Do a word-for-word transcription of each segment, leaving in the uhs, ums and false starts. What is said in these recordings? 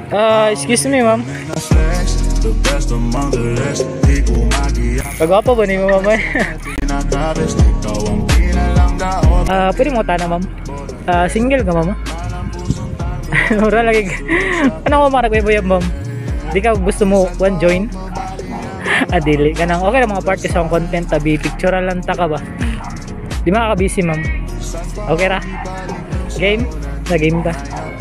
Uh, excuse me, ma'am. Pagwapo ba ni mo, ma'am? uh, pwede mo tanong, ma'am. Uh, single ka, ma'am? Mura lagi. Ano mo mga nagbaybayab, ma'am? Di ka gusto mo one join? Adili ka nang okay na mga party sa content, tabi picture lang ta ka ba? Di makaka-busy, ma'am. Okay ra? Game? Na game ka?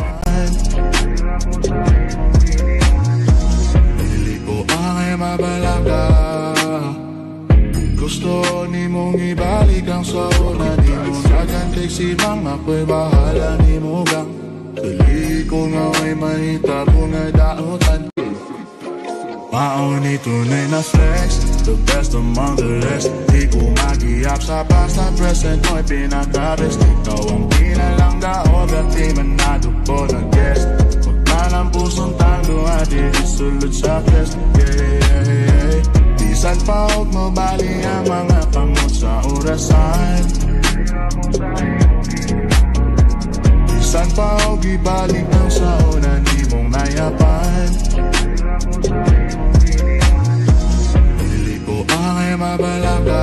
Gusto ni mong ibalik ang sauna ni mo Sagan kay si Mang ako'y bahala ni mo gang Dali ko nga ay mahitabo nga daotan Mauni tunay na flex The best among the rest Di ko mag-iap sa past na present mo'y pinaka-best Ikaw ang pinalang daog at di manado po na guest Magna ng pusong tango at isulod sa quest Yeah, yeah, yeah Bisan pa huwag mo bali ang mga pangot sa orasan Bisan pa huwag ibalik ang sauna ni mong nayapan Pili ko ang ay mabalaga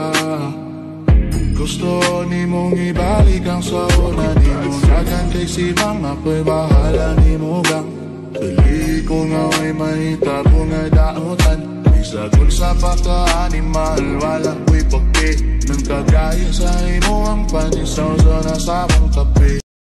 Gusto ni mong ibalik ang sauna ni mong Sagan kay si Mang ako'y bahala ni mo gang Dali ko nga ay mahitabo nga daotan Sagun sa pagka-animal, wala ko'y pagke Nang kagaya sa imo ang panisaw sa nasabang kape